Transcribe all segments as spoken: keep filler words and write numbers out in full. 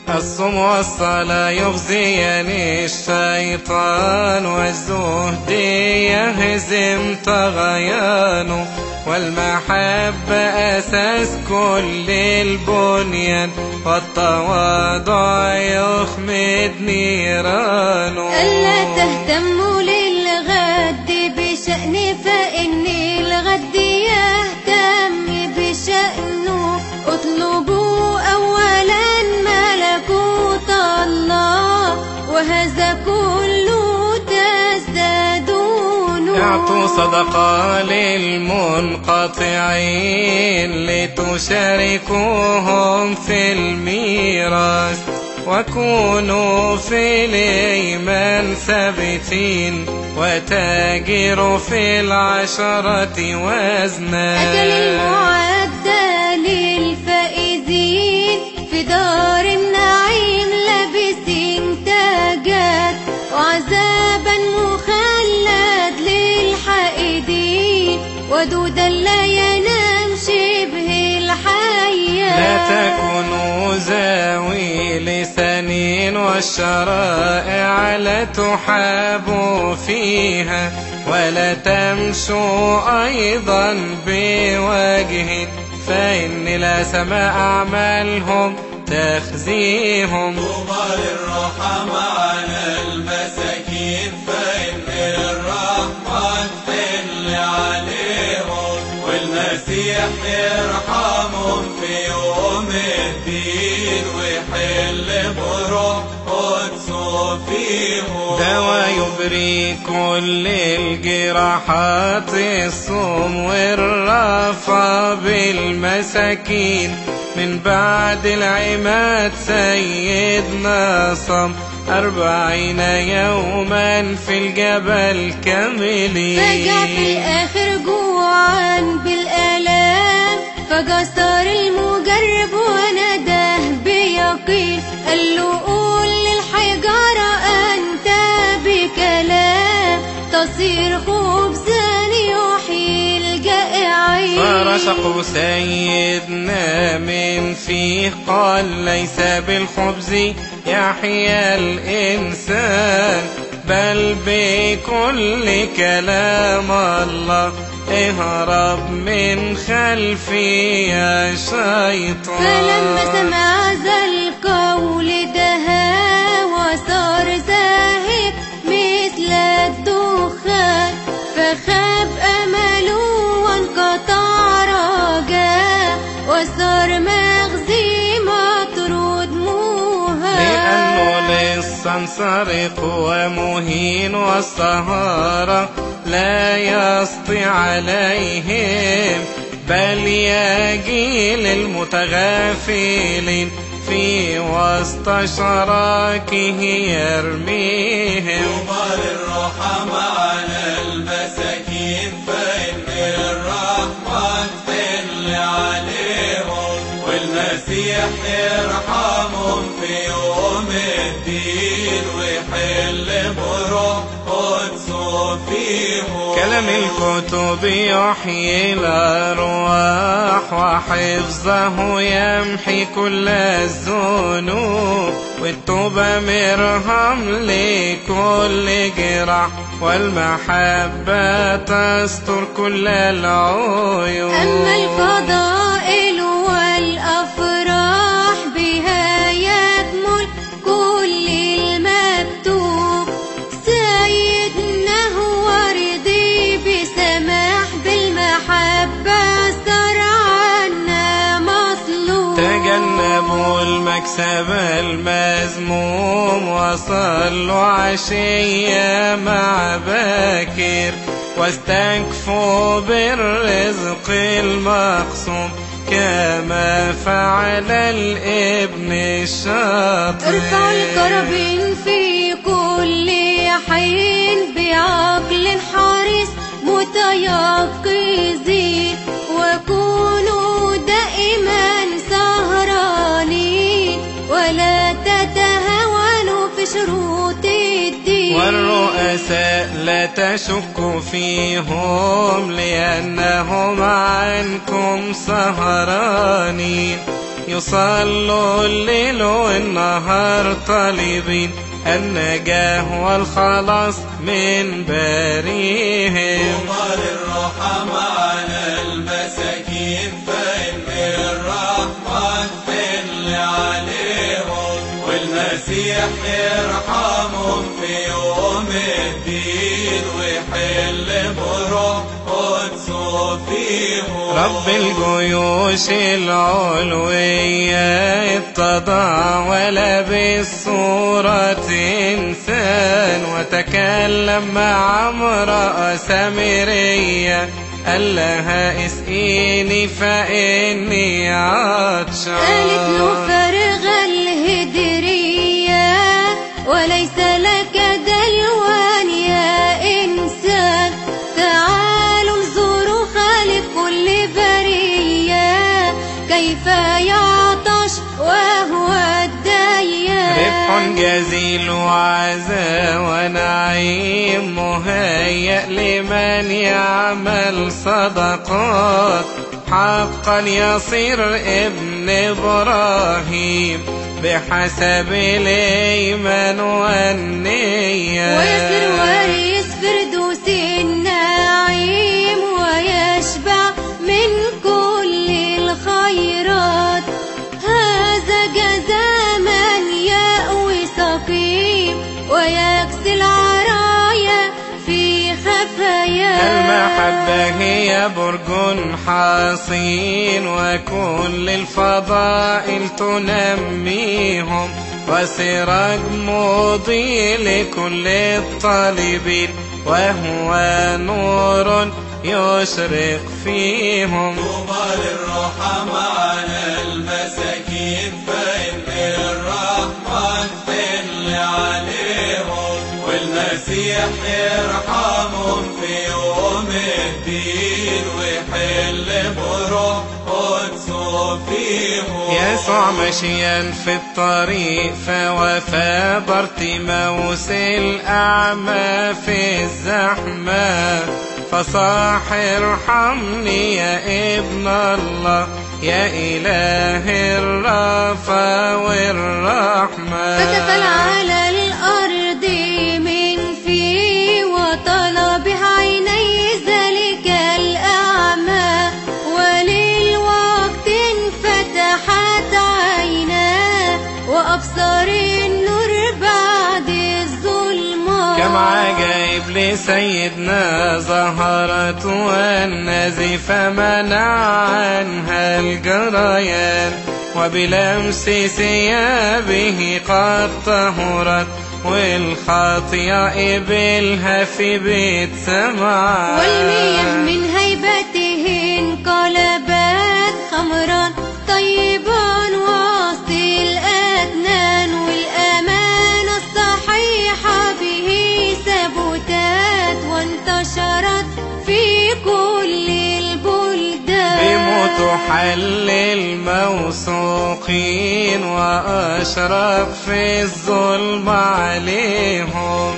الصوم والصلاة يخزيني الشيطان، والزهد يهزم طغيانه، والمحبة أساس كل البنيان، والتواضع يخمد نيرانه. ألا تهتموا للغد بشأن، فإن الغد يهتم بشأنه. اطلبوا أولا ملكوت الله، وهذا كله تزدادونه. اعطوا صدقة للمنقطعين لتشاركوهم في الميراث، وكونوا في الإيمان ثابتين، وتاجروا في العشرة وزنا. أجل المعدة للفائزين في دار النعيم، لابسين تاجات، وعذابا مخلد للحائدين، ودودا لا ينام شبه الحياة. لا تكونوا ذوي لسانين، والشرائع لا تحابوا فيها، ولا تمشوا أيضا بوجه، فإن لا سماء أعمالهم تخزيهم. طوبى للرحماء على المساكين، فإن الرحمة تحل عليهم، والمسيح يرحمهم في يوم الدين، ويحل بروح قدسه فيهم. دوا يبري كل الجراحات، الصوم والرفع بالمساكين، من بعد العماد سيدنا صام أربعين يوما في الجبل كاملين. فجاء في الآخر جوعا بالآلام، فجسر المجرب وناداه بيقين، قال له قول للحجارة أنت بكلام، تصير خبزا يحيي الجائعين. فرشقوا سيدنا من فيه، قال ليس بالخبز يحيا الإنسان، بل بكل كلام الله. اهرب من خلفي يا شيطان. فلما سمع ذا القول دها، وصار زاهد مثل الدخان، فخاب أمله وانقطع رجاه، وصار مخزي مطرود موها. لأنه لسا سرق ومهين، والسهارة لا يسطي عليهم، بل يجي للمتغافلين في وسط شراكه يرميهم. طوبى للرحماء على المساكين، فإن الرحمة تحل عليهم، والمسيح يرحمهم في يوم الدين، ويحل بروح قدسه فيهم. كلام الكتب يحيي الأرواح، وحفظه يمحي كل الذنوب، والتوبة مرهم لكل جراح، والمحبة تستر كل العيوب. أما الفضائل والأفراح، بها يكمل كل المكتوب. سيدنا هو رضي بسماح، بالمحبة صار عنا مطلوب. تجنبوا المكسب المذموم، وصلوا عشية مع باكر، واستكفوا بالرزق المقسوم، كما فعل الابن الشاطر. ارفعوا الكرابين في كل حين، بعقل حريص متيقظين، وكونوا دائما سهرانين، ولا تتهاونوا في شروط الدين. والرؤساء لا تشك فيهم، لأنهم عنكم سهرانين، يصلوا الليل والنهار طالبين النجاة والخلاص من باريهم. طوبى للرحمة على المساكين فإن الرحمة تحل عليهم، والمسيح يرحمهم في يوم الدين ويحل بروح قدسه فيهم. رب الجيوش العلوية اتضع ولبس صورة إنسان وتكلم مع امرأة سامرية قال لها اسقيني فإني عطشان. قالت له فرغ الهدرية وليس لك دلوان يا إنسان، تعالوا انظروا خالق كل برية كيف يعطش وهو الديان. ربح جزيل وعزا ونعيم مهيأ لمن يعمل صدقات، حقا يصير ابن إبراهيم بحسب الإيمان والنية، ويصير وريث فردوس النعيم ويشبع من كل الخيرات. هذا جزاء من يأوي سقيم ويكسي العرايا في خفاياه. المحبة هي برج حصين وكل الفضائل تنميهم، وسراج مضيء لكل الطالبين وهو نور يشرق فيهم. طوبى للرحمة على المساكين فإن الرحمة تحل عليهم، والمسيح يرحمهم في يوم الدين ويحل بروح قدسه فيهم. يسوع مشيا في الطريق فوفى بارتيماوس الأعمى في الزحمة، فصاح ارحمني يا ابن الله يا إله الرأفة والرحمة. فتفل على الأرض من فيه وطلب عيني ذلك الأعمى، وللوقت انفتحت عيناه وأبصر النور بعد الظلمات. كم عجائب لسيدنا ظهرت والنزفة منع عنها الجريان، وبلمس ثيابه قد طهرت والخاطئة قبلها في بيت سمعان. والمياه من هيبته انقلبت خمرا طيبا وسط الأدنان، والأمان الصحيحة به ثبتت وانتشرت في كل البلدان. بموت حل الموثوقين وأشرق في الظلم عليهم،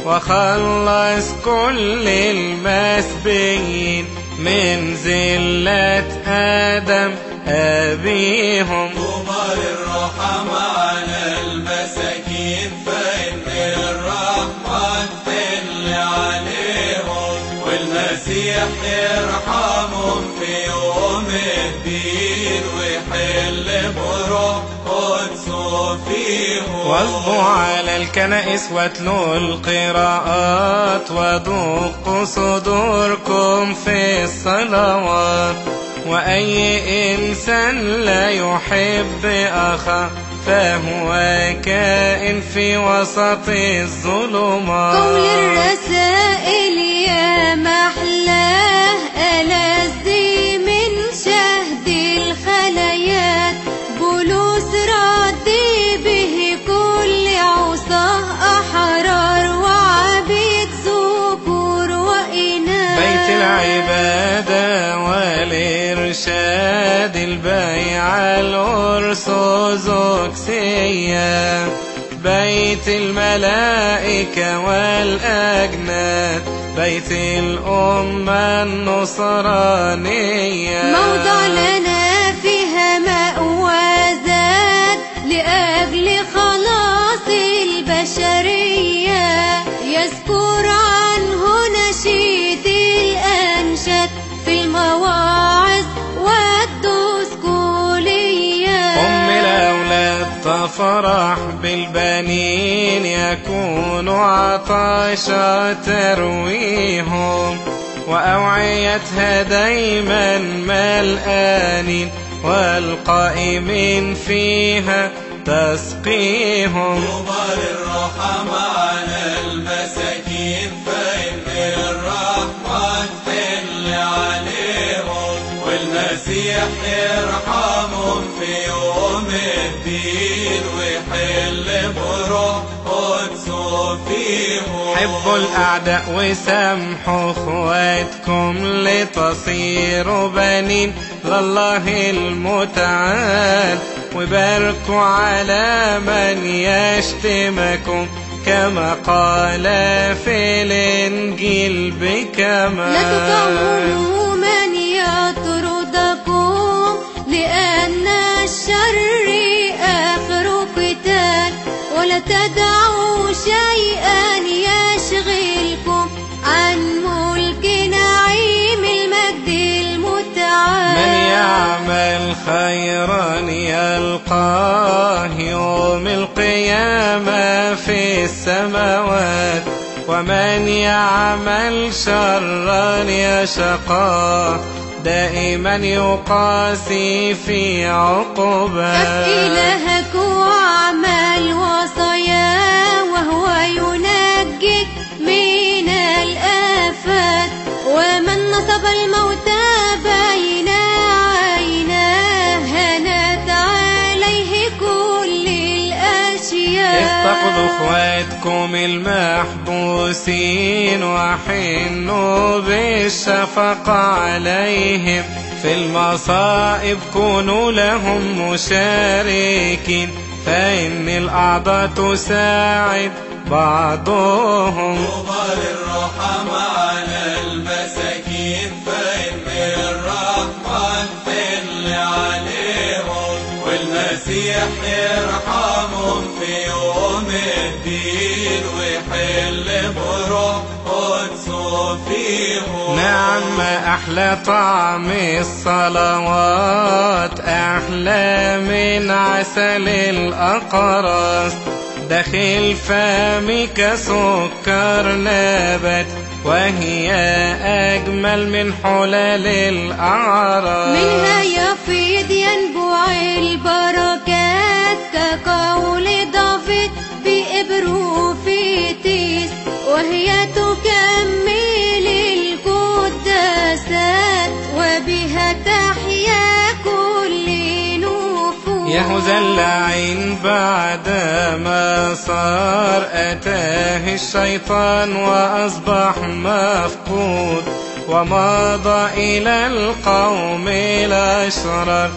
وخلص كل المسبيين من زلة آدم أبيهم. طوبى للرحمة على المساكين فإن الرحمة تحل عليهم، والمسيح يرحمهم في يوم الدين ويحل بروح قدسه فيهم. واصبوا على الكنائس واتلوا القراءات ودقوا صدوركم في الصلوات، وأي إنسان لا يحب أخاه فهو كائن في وسط الظلمات. قول الرسائل يا محلاه ألذ من شهد الخلايات، بولس رد به كل عصاه أحرار وعبيد ذكور وإناث. بيت العبادة والإرشاد البيعة الأرثوذكسية، بيت الملائكة والأجناد، بيت الأمة النصرانية. موضع لنا فيها مأوى لأجل خلاص البشرية، يذكر عنه نشيد الأنشاد في المواعظ والدسكولية. أم الأولاد تفرح بالبنين، يكون عطاشا ترويهم، وأوعيتها دايما ملآنين، والقائمين فيها تسقيهم. طوبى للرحمة على المساكين، فإن الرحمة تحل عليهم، والمسيح يرحمهم في يوم الدين، ويحل بروح قدسه فيهم. حبوا الأعداء وسامحوا اخواتكم، لتصيروا بنين لله المتعال، وباركوا على من يشتمكم، كما قال في الإنجيل بكمال. لا تطوعوا من يطردكم، لأن الشر آخر قتال، ولا تدعوا شيئا يشغلكم عن ملك نعيم المجد المتعال. من يعمل خيرا يلقاه يوم القيامة في السماوات، ومن يعمل شرا يشقاه دائما يقاسي في عقباه. خف إلهك واعمل وصاياه، وهو ينجيك من الآفات، ومن نصب الموت بين عيناه هانت عليه كل الأشياء. استقضوا اخواتكم المحبوسين، وحنوا بالشفقة عليهم، في المصائب كونوا لهم مشاركين، فإن الأعضاء تساعد بعضهم. طوبى للرحمة على المساكين، فإن الرحمة تحل عليهم، والمسيح يرحمهم في يوم الدين، ويحل بروح قدسه فيهم. نعم ما أحلى طعم الصلوات، أحلى من عسل الأقراص، داخل فمك سكر نبات، وهي أجمل من حلال الأعراس. منها يفيض ينبوع البركات، كقول دافيد بإبروفيتيس، وهي تكمل القداسات، وبها تحيا كل نفوس. يهوذا اللعين بعدما صار، أتاه الشيطان وأصبح مفقود، ومضى إلى القوم الأشرار،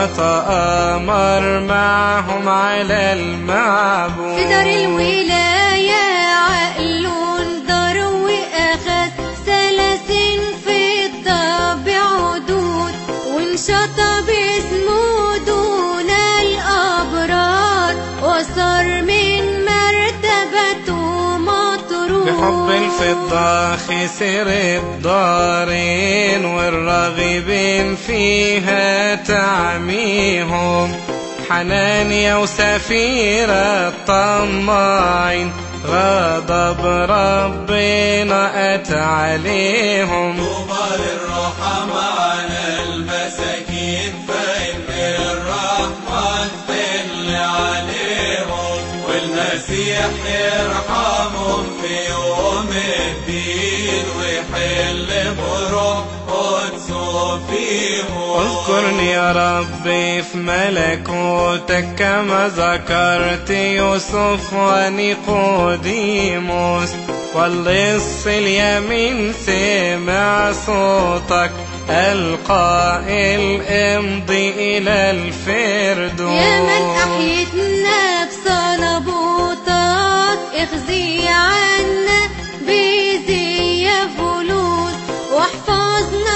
وتآمر معهم على المعبود. في دار الولاية عقل دار، وأخذ ثلاثين فضة بعدود، وانشطب اسمه دون الأبرار، وصار من مرتبته مطرود. بحب الفضة خسر الدارين، والراغبين فيها تعميهم، حنانيا وسفيرة الطماعين، غضب ربنا أتى عليهم. طوبى للرحمة على المساكين، فإن الرحمة تحل عليهم، والمسيح يرحمهم في يوم الدين، ويحل بروح قدسه فيهم. اذكرني يا ربي في ملكوتك، كما ذكرت يوسف ونيقوديموس، واللص اليمين سمع صوتك القائل امضي إلى الفردوس. يا من أحيت نفس لبوطك، اخزي عنا بزي فلوس، واحفظنا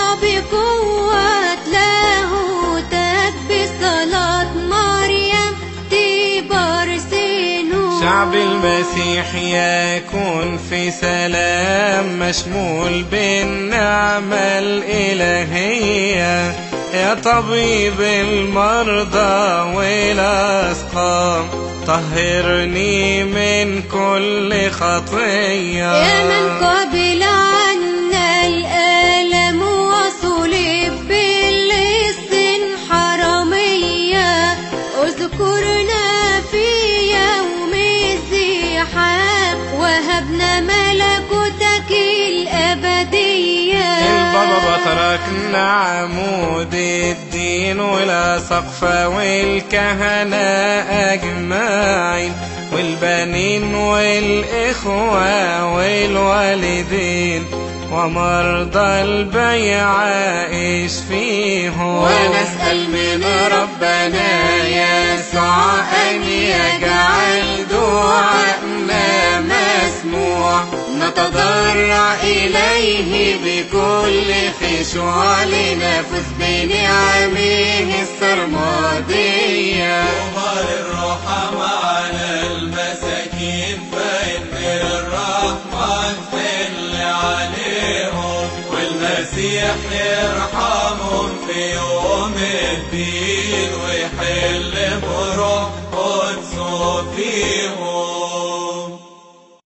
بقوة لاهوتك، بصلاة مريم تبارك شعب المسيح يكون في سلام مشمول بالنعمة الإلهية، يا طبيب المرضى والأسقام طهرني من كل خطية. يا من قبل عنا الآلام وصلب باللسان حرامية، اذكرنا في يوم الزحام وهبنا ملكوتك الأبدية. البابا بطركنا عمود الدين والأساقفة والكهنة أجمعين والبنين والإخوة والوالدين ومرضى البيعة اشفيهم. ونسأل من ربنا يسوع أن يجعل دعائنا مسموع، نتضرع إليه بكل خشوع لنفوز بنعمه السرمدية. طوبى للرحمة على المساكين فإن الرحمة تحل عليهم، والمسيح يرحمهم في يوم الدين.